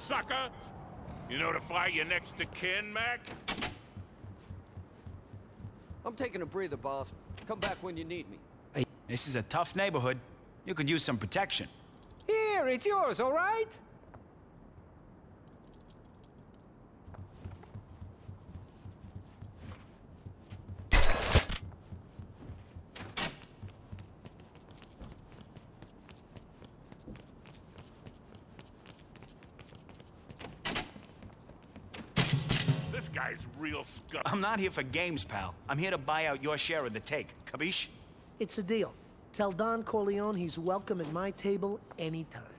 sucker! You notify your next of kin, Mac? I'm taking a breather, boss. Come back when you need me. This is a tough neighborhood. You could use some protection. Here, it's yours, all right? This guy's real scum. I'm not here for games, pal. I'm here to buy out your share of the take. Capiche? It's a deal. Tell Don Corleone he's welcome at my table anytime.